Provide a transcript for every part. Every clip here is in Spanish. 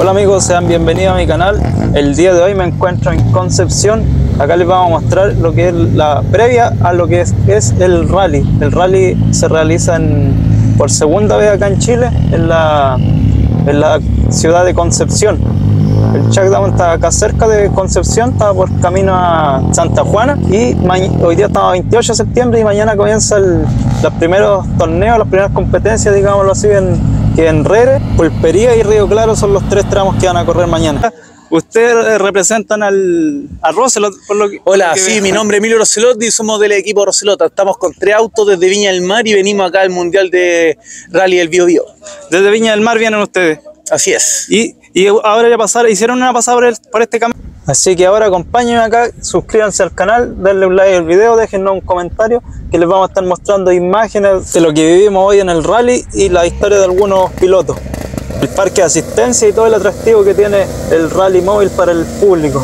Hola amigos, sean bienvenidos a mi canal. El día de hoy me encuentro en Concepción. Acá les vamos a mostrar lo que es la previa a lo que es el rally. El rally se realiza por segunda vez acá en Chile, en la ciudad de Concepción. El Shakedown está acá cerca de Concepción, está por camino a Santa Juana, y hoy día estamos a 28 de septiembre y mañana comienzan los primeros torneos, las primeras competencias, digámoslo así, en Rere, Pulpería y Río Claro son los tres tramos que van a correr mañana. Ustedes representan a Roselot, por lo que... Hola, sí, mi nombre es Emilio Roselot y somos del equipo Roselot. Estamos con 3 autos desde Viña del Mar y venimos acá al Mundial de Rally del Biobío. Desde Viña del Mar vienen ustedes. Así es. Y ahora ya hicieron una pasada por este camino. Así que ahora acompáñenme acá, suscríbanse al canal, denle un like al video, déjennos un comentario que les vamos a estar mostrando imágenes de lo que vivimos hoy en el rally y la historia de algunos pilotos, el parque de asistencia y todo el atractivo que tiene el rally móvil para el público.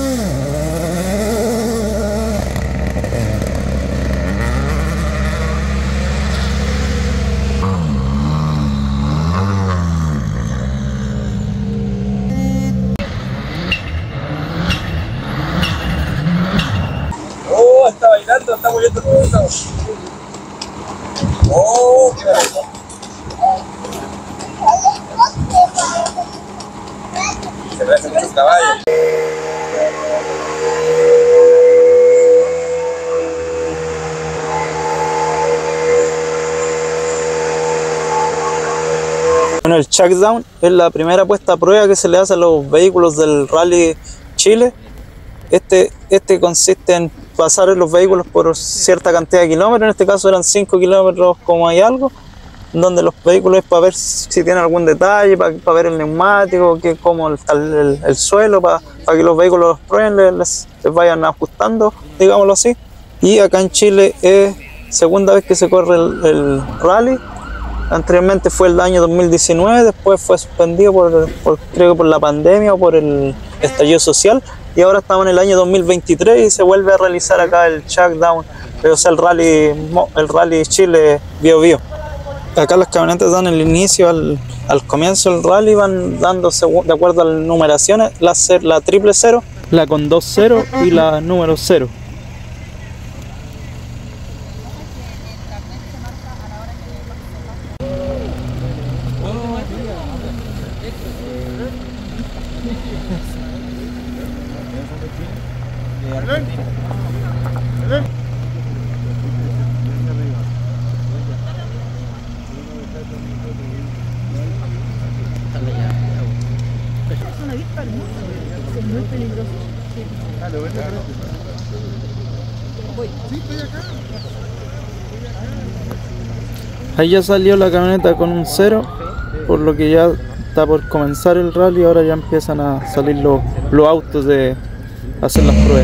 Oh, está bailando, está moviendo el mundo. Oh, qué maravilla. Se me hacen muchos caballos. Bueno, el Shakedown es la primera puesta a prueba que se le hace a los vehículos del Rally Chile. Este consiste en pasar los vehículos por cierta cantidad de kilómetros, en este caso eran 5 kilómetros como hay algo, donde los vehículos es para ver si tienen algún detalle, para ver el neumático, cómo está el suelo, para que los vehículos los prueben, les vayan ajustando, digámoslo así. Y acá en Chile es segunda vez que se corre el rally. Anteriormente fue el año 2019, después fue suspendido creo que por la pandemia o por el estallido social, y ahora estamos en el año 2023 y se vuelve a realizar acá el Shakedown, o sea el rally Chile Biobío. Acá las camionetas dan el inicio al comienzo del rally, van dando de acuerdo a las numeraciones, la triple 0, la con 2 0 y la número 0. Es muy peligroso. Ahí ya salió la camioneta con un 0, por lo que ya está por comenzar el rally. Ahora ya empiezan a salir los autos de hacer las pruebas.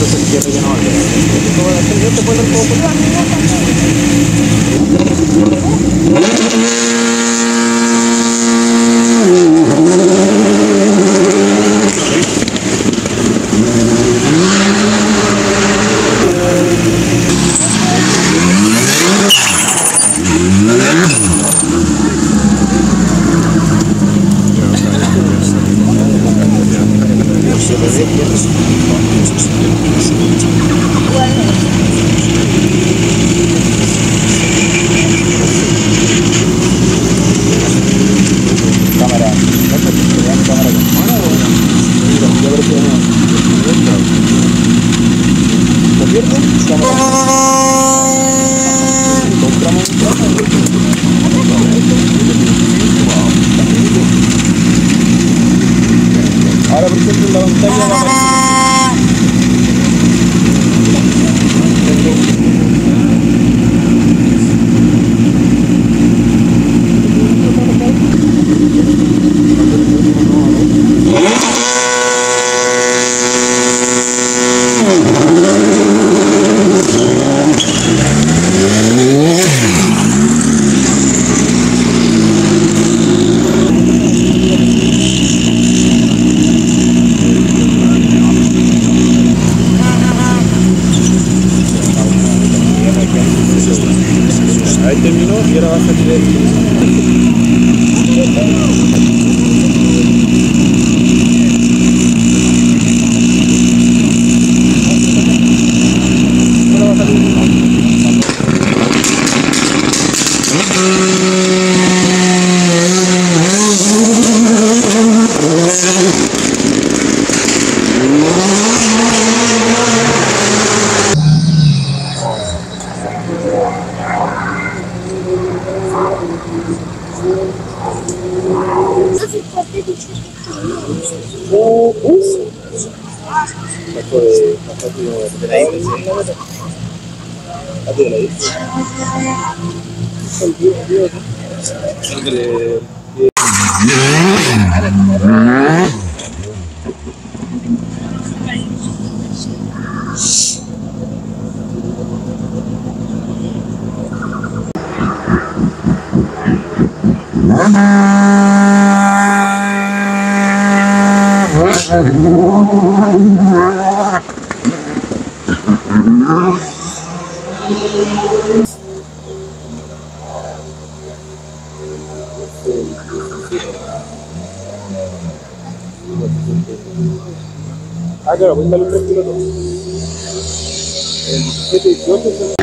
entonces quiero que no volver. Yo te puedo dar como ahora por ejemplo en la pantalla va a ahí terminó y ahora va a salir Ah, claro, pues está los 3 pilotos. El 718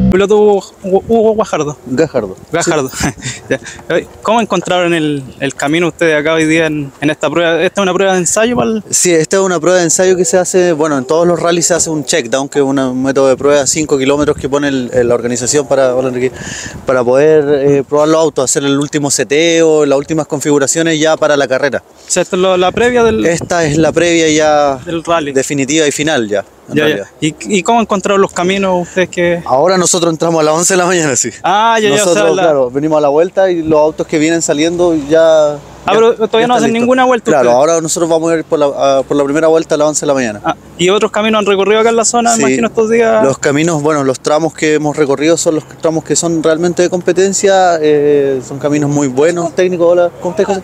Piloto Hugo Guajardo. Gajardo. Gajardo. Ya. ¿Cómo encontraron el camino ustedes acá hoy día en esta prueba? ¿Esta es una prueba de ensayo para el... Sí, esta es una prueba de ensayo que se hace, bueno, en todos los rallies se hace un checkdown, que es un método de prueba de 5 kilómetros que pone la organización para poder probar los autos, hacer el último seteo, las últimas configuraciones ya para la carrera. O sea, esta es la previa del... Esta es la previa ya del rally. Definitiva y final ya. Ya. ¿Y cómo encontraron los caminos ustedes que...? Ahora nosotros entramos a las 11 de la mañana, sí. Nosotros, o sea, claro, venimos a la vuelta y los autos que vienen saliendo ya... pero todavía no hacen ninguna vuelta. Claro, ustedes. ahora nosotros vamos a ir por la primera vuelta a las 11 de la mañana. ¿Y otros caminos han recorrido acá en la zona, Sí, imagino, estos días? los caminos, bueno, los tramos que hemos recorrido son los tramos que son realmente de competencia, son caminos muy buenos, técnicos. Hola, ¿cómo estás,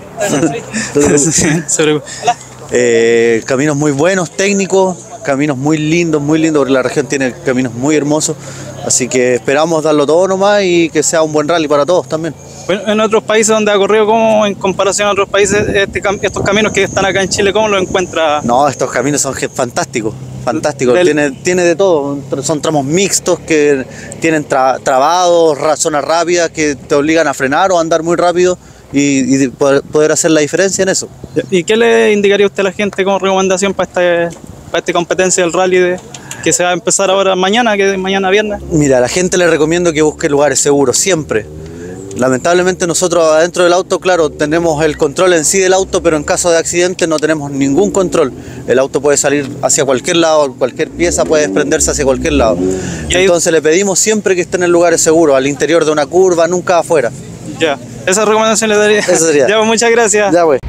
José? Caminos muy buenos, técnicos, caminos muy lindos, porque la región tiene caminos muy hermosos, así que esperamos darlo todo nomás y que sea un buen rally para todos también. Bueno, en otros países donde ha corrido, ¿cómo en comparación a otros países, estos caminos que están acá en Chile, cómo los encuentra? No, estos caminos son fantásticos, tiene de todo, son tramos mixtos que tienen trabados, zonas rápidas que te obligan a frenar o a andar muy rápido y poder hacer la diferencia en eso. ¿Y qué le indicaría usted a la gente como recomendación para esta competencia del rally que se va a empezar ahora mañana, que es mañana viernes? Mira, a la gente le recomiendo que busque lugares seguros, siempre. Lamentablemente nosotros adentro del auto, claro, tenemos el control en sí del auto, pero en caso de accidente no tenemos ningún control. El auto puede salir hacia cualquier lado, cualquier pieza puede desprenderse hacia cualquier lado. Entonces le pedimos siempre que estén en lugares seguros, al interior de una curva, nunca afuera. Ya, esa recomendación le daría. Eso sería. Ya, pues, muchas gracias. Ya, pues.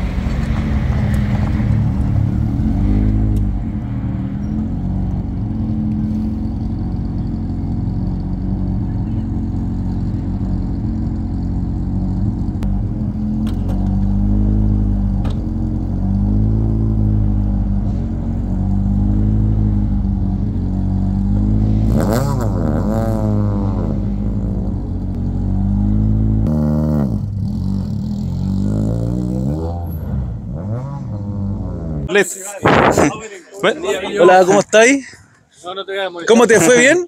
Hola, ¿cómo estáis? ¿Cómo te fue? ¿Bien?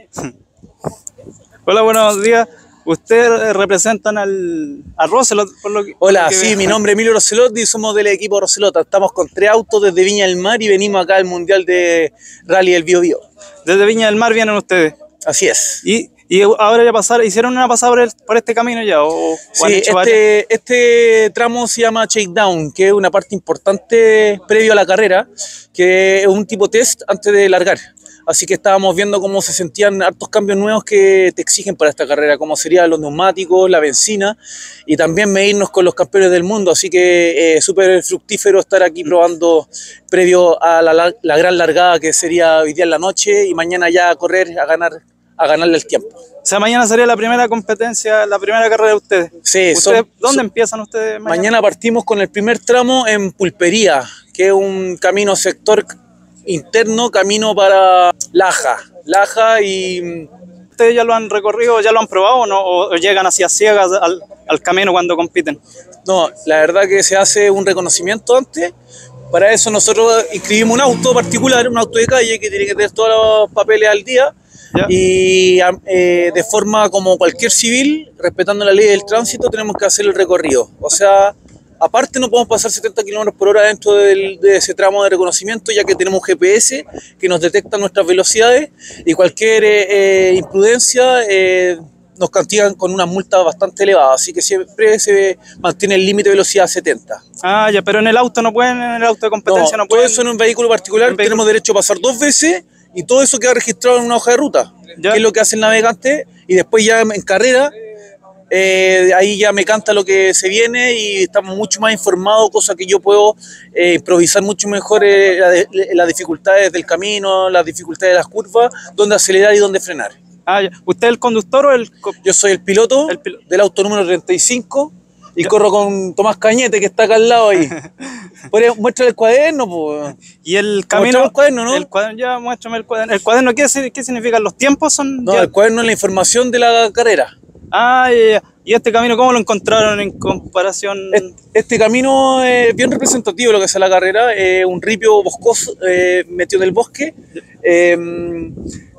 Hola, buenos días. ¿Ustedes representan a Roselot? Hola, sí, mi nombre es Emilio Roselot y somos del equipo Roselot. Estamos con 3 autos desde Viña del Mar y venimos acá al Mundial de Rally del Biobío. Desde Viña del Mar vienen ustedes. Así es. ¿Y ahora ya hicieron una pasada por este camino ya? Sí, este tramo se llama Shakedown, que es una parte importante previo a la carrera, que es un tipo test antes de largar. Así que estábamos viendo cómo se sentían hartos cambios nuevos que te exigen para esta carrera, como serían los neumáticos, la benzina y también medirnos con los campeones del mundo. Así que súper fructífero estar aquí probando previo a la gran largada que sería hoy día en la noche y mañana ya a correr a ganarle el tiempo. O sea, mañana sería la primera competencia, la primera carrera de ustedes. Sí. ¿Dónde empiezan ustedes mañana? Mañana partimos con el primer tramo en Pulpería, que es un camino sector interno, camino para Laja y... ¿Ustedes ya lo han recorrido, ya lo han probado o no? ¿O llegan hacia ciegas al camino cuando compiten? No, la verdad que se hace un reconocimiento antes. Para eso nosotros inscribimos un auto particular, un auto de calle que tiene que tener todos los papeles al día. ¿Ya? Y de forma como cualquier civil, respetando la ley del tránsito, tenemos que hacer el recorrido. O sea, aparte no podemos pasar 70 km/h dentro de ese tramo de reconocimiento, ya que tenemos un GPS que nos detecta nuestras velocidades y cualquier imprudencia nos castigan con una multa bastante elevada. Así que siempre se mantiene el límite de velocidad a 70. Ah, ya, pero en el auto no pueden, en el auto de competencia no pueden. Todo eso en un vehículo particular tenemos derecho a pasar 2 veces y todo eso queda registrado en una hoja de ruta, ¿ya? Que es lo que hace el navegante, y después ya en carrera ahí ya me canta lo que se viene y estamos mucho más informados, cosa que yo puedo improvisar mucho mejor las dificultades del camino, las dificultades de las curvas, dónde acelerar y dónde frenar. Ah, ya. ¿Usted es el conductor o el...? Yo soy el piloto del auto número 35 y corro con Tomás Cañete, que está acá al lado ahí. Muéstrale el cuaderno, pues. Y el camino... el cuaderno, ¿no? El cuaderno, ya, muéstrame el cuaderno. ¿El cuaderno qué significan? ¿Los tiempos son...? No, ya... el cuaderno es la información de la carrera. Ah, ya. ¿Y este camino cómo lo encontraron en comparación? Este camino es bien representativo de lo que es la carrera, un ripio boscoso metido en el bosque,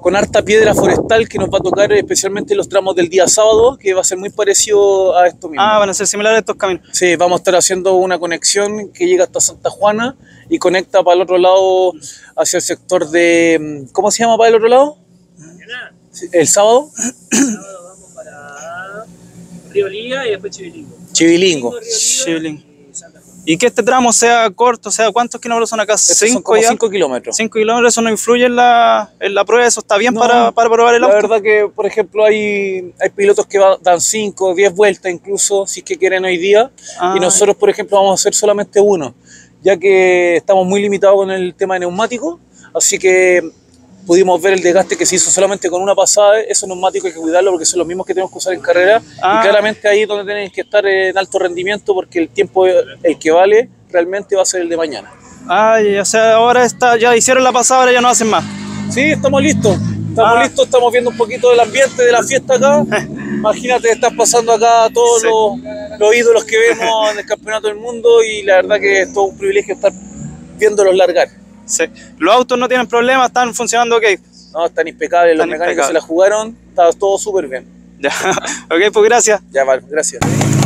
con harta piedra forestal que nos va a tocar especialmente los tramos del día sábado, que va a ser muy parecido a esto mismo. Ah, van a ser similares a estos caminos. Sí, vamos a estar haciendo una conexión que llega hasta Santa Juana y conecta para el otro lado hacia el sector de... ¿Cómo se llama para el otro lado? ¿El sábado? Vamos para Río Liga y después Chivilingo. Chivilingo. Chivilingo. Y que este tramo sea corto, o sea, ¿cuántos kilómetros son acá? Estos son 5 como ya. 5 kilómetros. 5 kilómetros, eso no influye en la prueba, eso está bien No, para probar el La auto. verdad que, por ejemplo, hay pilotos que dan 5, 10 vueltas incluso, si es que quieren hoy día, y nosotros, por ejemplo, vamos a hacer solamente uno, ya que estamos muy limitados con el tema de neumáticos, así que pudimos ver el desgaste que se hizo solamente con una pasada. Esos neumáticos hay que cuidarlos porque son los mismos que tenemos que usar en carrera, y claramente ahí es donde tienen que estar en alto rendimiento, porque el tiempo, el que vale, realmente va a ser el de mañana. O sea, ahora ya hicieron la pasada, ahora ya no hacen más. Sí, estamos listos. Estamos viendo un poquito del ambiente de la fiesta acá. Imagínate, estás pasando acá todos los ídolos que vemos en el campeonato del mundo, y la verdad que es todo un privilegio estar viéndolos largar. Sí. Los autos no tienen problemas, están funcionando ok. No, están impecables, los mecánicos se la jugaron, está todo súper bien. Ya. Ok, pues gracias. Ya, vale, gracias.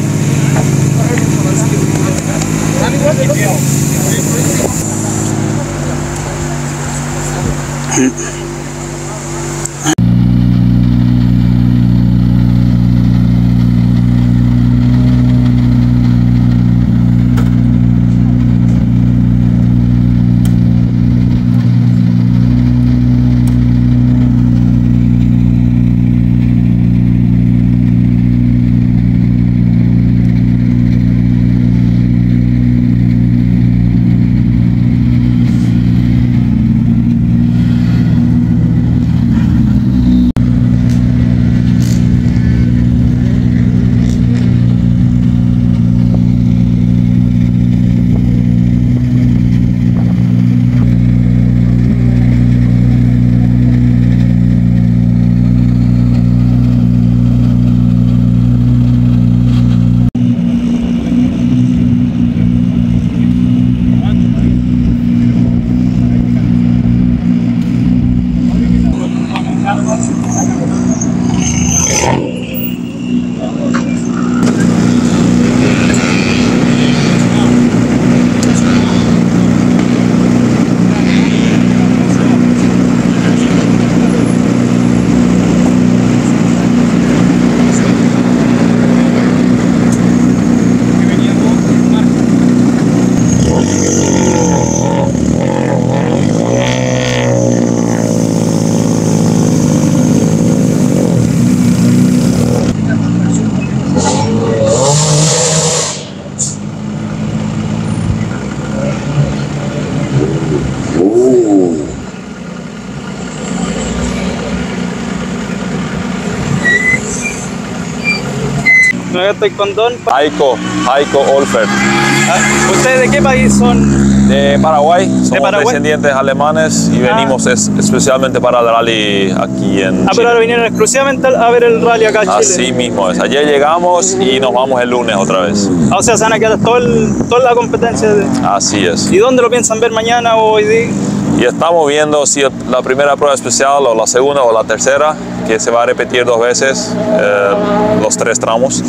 Acá estoy con Don. Aiko Olfert. ¿Ustedes de qué país son? De Paraguay, somos Paraguay? descendientes alemanes y venimos especialmente para el rally aquí en Chile. Pero ahora vinieron exclusivamente a ver el rally acá en Chile. Así mismo es. Ayer llegamos y nos vamos el lunes otra vez. O sea, se van a quedar toda la competencia. Así es. ¿Y dónde lo piensan ver mañana o hoy día? Y estamos viendo si la primera prueba especial o la segunda o la tercera, que se va a repetir 2 veces los 3 tramos.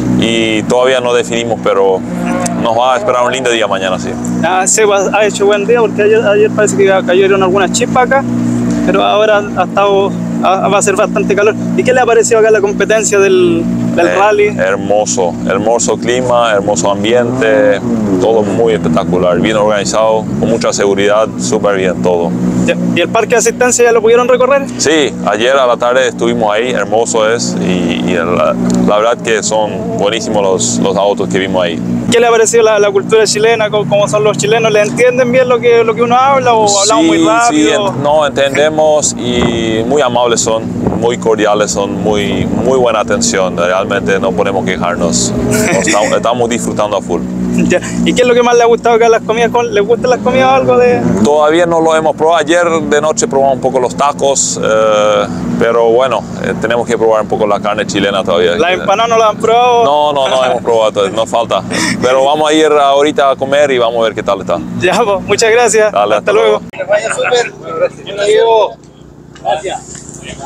Y todavía no definimos, pero nos va a esperar un lindo día mañana, sí. Sí, ha hecho buen día porque ayer parece que cayeron algunas chispas acá, pero ahora va a ser bastante calor. ¿Y qué le ha parecido acá la competencia del rally? Hermoso clima, hermoso ambiente, todo muy espectacular, bien organizado, con mucha seguridad, súper bien todo. ¿Y el parque de asistencia ya lo pudieron recorrer? Sí, ayer a la tarde estuvimos ahí, hermoso es, y la verdad que son buenísimos los autos que vimos ahí. ¿Qué le ha parecido la cultura chilena? ¿Cómo son los chilenos? ¿Le entienden bien lo que uno habla o hablamos muy rápido? Sí, no entendemos y muy amables son, muy cordiales son, muy buena atención. Realmente no podemos quejarnos, estamos disfrutando a full. ¿Y qué es lo que más le ha gustado acá las comidas? ¿Les gustan las comidas o algo de...? Todavía no lo hemos probado. Ayer de noche probamos un poco los tacos, pero bueno, tenemos que probar un poco la carne chilena todavía. ¿Las empanadas no las han probado? No hemos probado todavía, nos falta. Pero vamos a ir ahorita a comer y vamos a ver qué tal está. Ya, pues, muchas gracias. Dale, hasta luego. Que vaya súper. Gracias.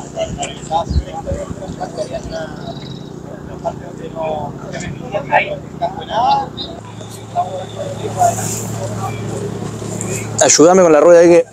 Ayúdame con la rueda ahí que...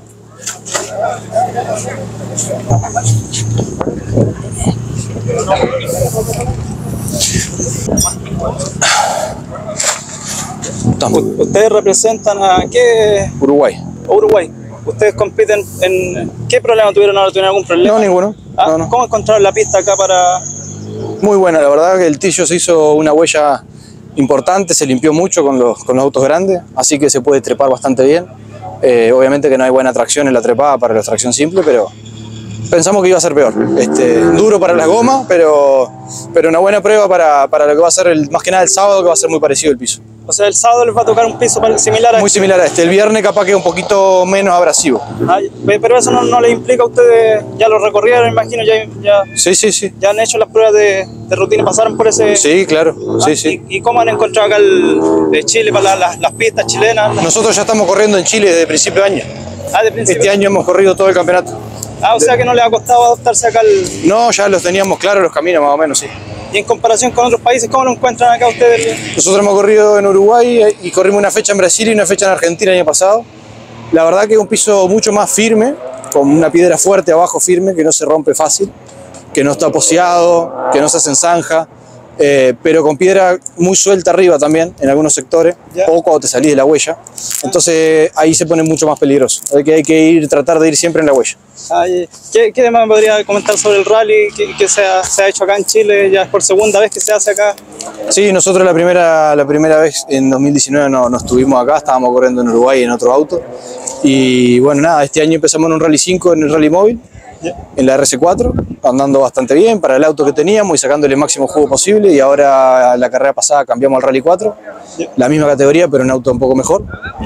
¿Ustedes representan a qué? Uruguay. Uruguay. ¿Ustedes compiten en qué problema tuvieron ahora? ¿Tuvieron algún problema? No, ninguno. ¿Ah? No. ¿Cómo encontraron la pista acá para...? Muy buena, la verdad que el Tillo se hizo una huella importante, se limpió mucho con los autos grandes, así que se puede trepar bastante bien. Obviamente que no hay buena tracción en la trepada para la tracción simple, pero pensamos que iba a ser peor. Duro para las gomas, pero una buena prueba para lo que va a ser más que nada el sábado, que va a ser muy parecido el piso. O sea, el sábado les va a tocar un piso similar a Muy similar a este. El viernes capaz que un poquito menos abrasivo. Pero eso no les implica a ustedes, ya lo recorrieron, imagino, ya Sí. ya han hecho las pruebas de rutina, pasaron por ese... Sí, claro. Sí. ¿Y cómo han encontrado acá de Chile para las pistas chilenas? Nosotros ya estamos corriendo en Chile desde principio de año. De principio. Este año hemos corrido todo el campeonato. O sea que no les ha costado adaptarse acá al... No, ya los teníamos claros los caminos más o menos, sí. Y en comparación con otros países, ¿cómo lo encuentran acá ustedes? Nosotros hemos corrido en Uruguay y corrimos una fecha en Brasil y una fecha en Argentina el año pasado. La verdad que es un piso mucho más firme, con una piedra fuerte abajo firme, que no se rompe fácil, que no está poseado, que no se hace en zanja, pero con piedra muy suelta arriba también, en algunos sectores, o cuando te salís de la huella. Entonces ahí se pone mucho más peligroso. Hay que tratar de ir siempre en la huella. ¿Qué más me podría comentar sobre el rally que se ha hecho acá en Chile? Ya es por segunda vez que se hace acá. Sí, nosotros la primera vez en 2019 no estuvimos acá, estábamos corriendo en Uruguay en otro auto. Y bueno, nada, este año empezamos en un Rally 5 en el Rally Móvil, en la RC4, andando bastante bien para el auto que teníamos y sacándole el máximo jugo posible. Y ahora la carrera pasada cambiamos al Rally 4, la misma categoría pero en auto un poco mejor.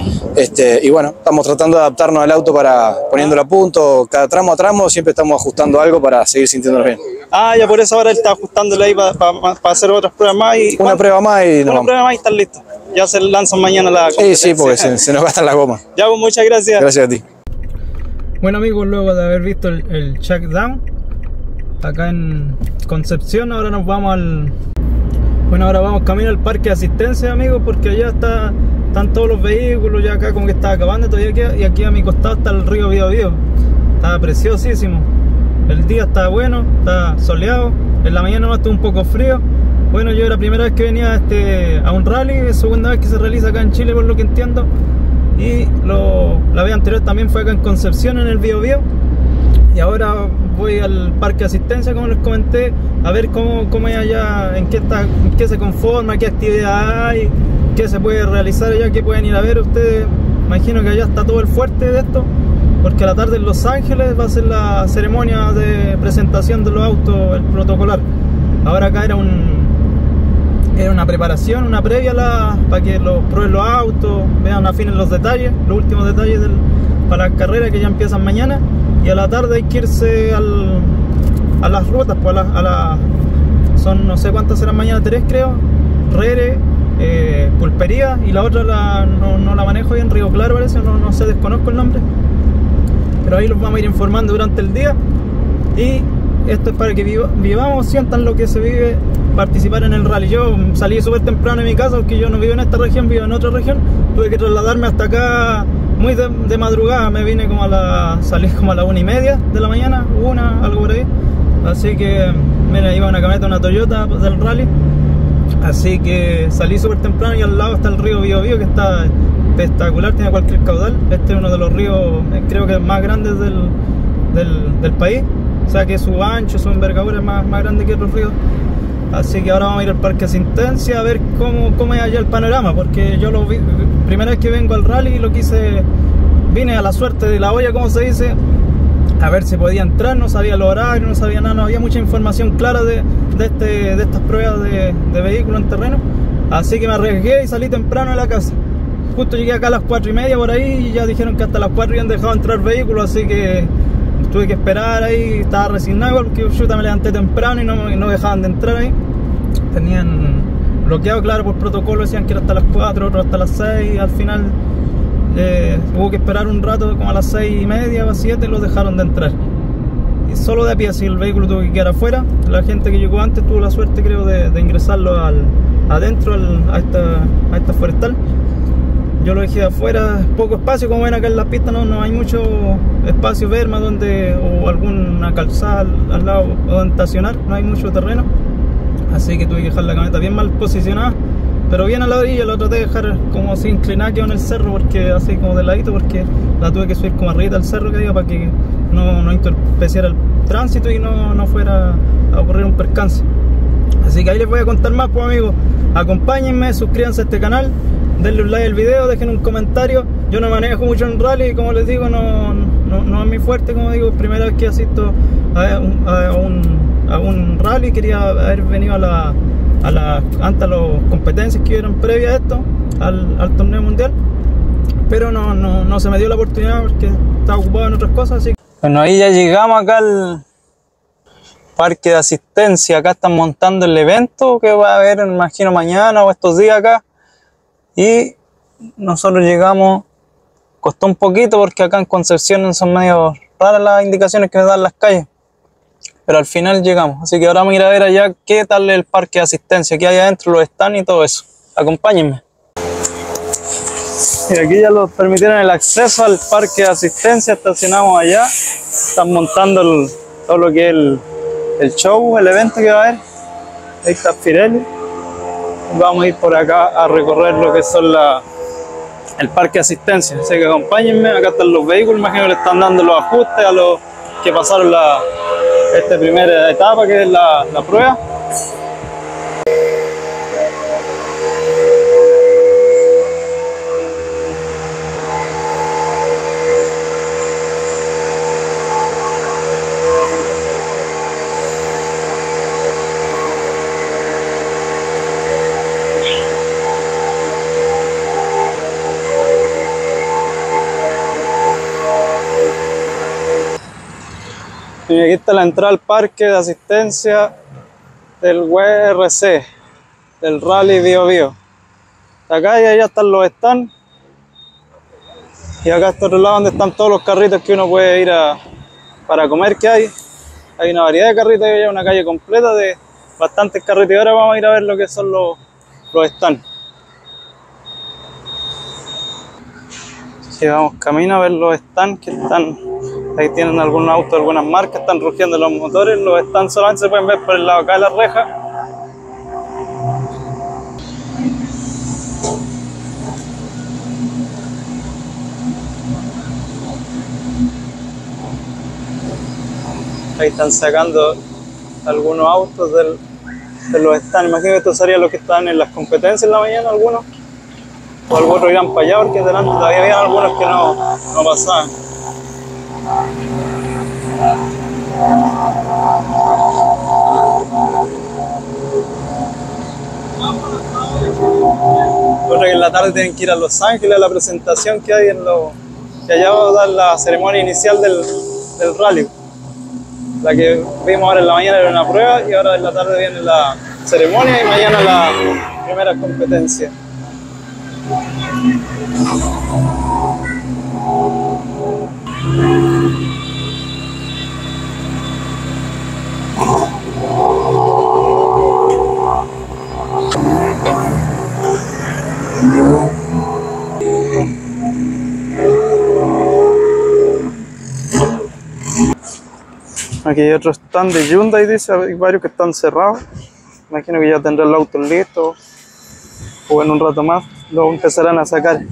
Y bueno, estamos tratando de adaptarnos al auto para poniéndolo a punto, cada tramo a tramo siempre estamos ajustando algo para seguir sintiéndonos bien. Ya por eso ahora él está ajustándole ahí para hacer otras pruebas más. Una prueba más y nos Una vamos. prueba más y están listos. Ya se lanzan mañana la competencia. Sí, porque se nos gastan las gomas. Ya, pues muchas gracias. Gracias a ti. Bueno amigos, luego de haber visto el checkdown acá en Concepción, ahora nos vamos ahora vamos camino al parque de asistencia, amigos, porque allá están todos los vehículos, ya acá como que está acabando todavía queda, y aquí a mi costado está el río Biobío. Está preciosísimo. El día está bueno, está soleado. En la mañana no estuvo un poco frío. Bueno, yo era la primera vez que venía a un rally, es segunda vez que se realiza acá en Chile por lo que entiendo. Y la vez anterior también fue acá en Concepción, en el Biobío. Y ahora voy al parque de asistencia, como les comenté, a ver cómo es allá, en qué se conforma, qué actividad hay, qué se puede realizar allá, qué pueden ir a ver ustedes. Imagino que allá está todo el fuerte de esto, porque a la tarde en Los Ángeles va a ser la ceremonia de presentación de los autos, el protocolar. Ahora acá era una preparación, una previa para que prueben los autos, vean, afinen los detalles, los últimos detalles para las carreras que ya empiezan mañana. Y a la tarde hay que irse a las rutas, pues son no sé cuántas serán mañana, 3 creo, Rere, Pulpería, y la otra no la manejo bien, Río Claro parece, no sé, desconozco el nombre. Pero ahí los vamos a ir informando durante el día. Y esto es para que vivamos, sientan lo que se vive participar en el rally. Yo salí súper temprano de mi casa porque yo no vivo en esta región, vivo en otra región. Tuve que trasladarme hasta acá muy de madrugada. Me vine salí como a las 1:30 de la mañana, algo por ahí. Así que, mira, iba una camioneta, una Toyota del rally. Así que salí súper temprano y al lado está el río Biobío, que está espectacular, tiene cualquier caudal. Este es uno de los ríos, creo que más grandes del país. O sea que su ancho, su envergadura es más grande que otros ríos. Así que ahora vamos a ir al parque de asistencia a ver cómo es allá el panorama, porque yo lo vi, primera vez que vengo al rally, vine a la suerte de la olla, como se dice, a ver si podía entrar, no sabía el horario, no sabía nada, no había mucha información clara de estas pruebas de vehículo en terreno. Así que me arriesgué y salí temprano de la casa. Justo llegué acá a las 4:30 por ahí y ya dijeron que hasta las 4 habían dejado entrar vehículos, así que tuve que esperar ahí, estaba resignado igual porque yo me levanté temprano y no dejaban de entrar ahí. Tenían bloqueado, claro, por protocolo, decían que era hasta las 4, otro hasta las 6, al final hubo que esperar un rato, como a las 6:30 o 7 los dejaron de entrar. solo de a pie, así el vehículo tuvo que quedar afuera. La gente que llegó antes tuvo la suerte, creo, de ingresarlo adentro a esta forestal. Yo lo dejé afuera, poco espacio, como ven acá en la pista no hay mucho espacio verma o alguna calzada al lado donde estacionar, no hay mucho terreno, así que tuve que dejar la camioneta bien mal posicionada, pero bien a la orilla. La traté de dejar como así inclinada, quedó en el cerro, porque así como de ladito, porque la tuve que subir como arriba del cerro, que diga, para que no entorpeciera el tránsito y no fuera a ocurrir un percance. Así que ahí les voy a contar más, pues amigos. Acompáñenme, suscríbanse a este canal, denle un like al video, dejen un comentario. Yo no manejo mucho en rally, como les digo, no es mi fuerte, como digo, primera vez que asisto a un rally. Quería haber venido a las competencias que hubieron previas a esto, al torneo mundial, pero no se me dio la oportunidad porque estaba ocupado en otras cosas. Así que... Bueno, ahí ya llegamos acá al parque de asistencia. Acá están montando el evento que va a haber, me imagino, mañana o estos días acá. Y nosotros llegamos, costó un poquito porque acá en Concepción son medio raras las indicaciones que me dan las calles, pero al final llegamos. Así que ahora vamos a ir a ver allá qué tal el parque de asistencia, qué hay adentro, los stands y todo eso. Acompáñenme. Y aquí ya nos permitieron el acceso al parque de asistencia, estacionamos allá. Están montando todo lo que es el show, el evento que va a haber. Ahí está Pirelli. Vamos a ir por acá a recorrer lo que son el parque de asistencia, así que acompáñenme. Acá están los vehículos, imagino que le están dando los ajustes a los que pasaron esta primera etapa, que es la prueba. Y aquí está la entrada al parque de asistencia del WRC, del Rally Bio Bio. Acá y allá están los stands. Y acá está otro lado donde están todos los carritos que uno puede ir para comer que hay. Hay una variedad de carritos, hay una calle completa de bastantes carritos. Y ahora vamos a ir a ver lo que son los stands. Llevamos camino a ver los stands que están. Ahí tienen algunos autos, algunas marcas, están rugiendo los motores. Los stands solamente se pueden ver por el lado acá de la reja. Ahí están sacando algunos autos de los stands. Imagino que esto sería lo que están en las competencias en la mañana, algunos. O algunos irán para allá porque delante todavía había algunos que no pasaban. Otra que en la tarde tienen que ir a Los Ángeles a la presentación que hay que allá va a dar la ceremonia inicial del rally. La que vimos ahora en la mañana era una prueba y ahora en la tarde viene la ceremonia y mañana la primera competencia. Aquí hay otro stand de Hyundai, dice, hay varios que están cerrados. Imagino que ya tendrán el auto listo o en un rato más lo empezarán a sacar.